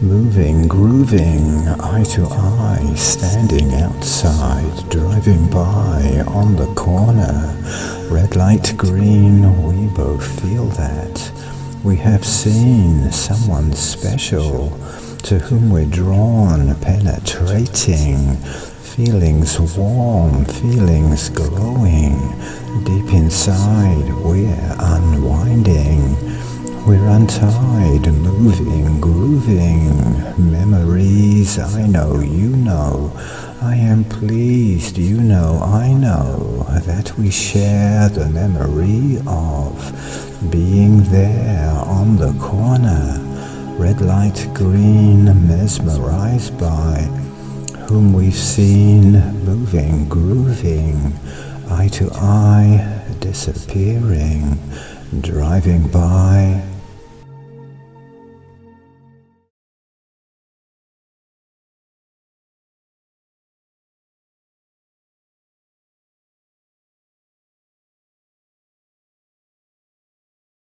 Moving, grooving, eye to eye, standing outside, driving by on the corner. Red light, green, we both feel that. We have seen someone special, to whom we're drawn, penetrating. Feelings warm, feelings glowing. Deep inside, we're unwinding. We're untied, moving, grooving. Memories, I know, you know. I am pleased, you know, I know, that we share the memory of being there on the corner. Red light, green, mesmerized by whom we've seen moving, grooving, eye to eye, disappearing, driving by.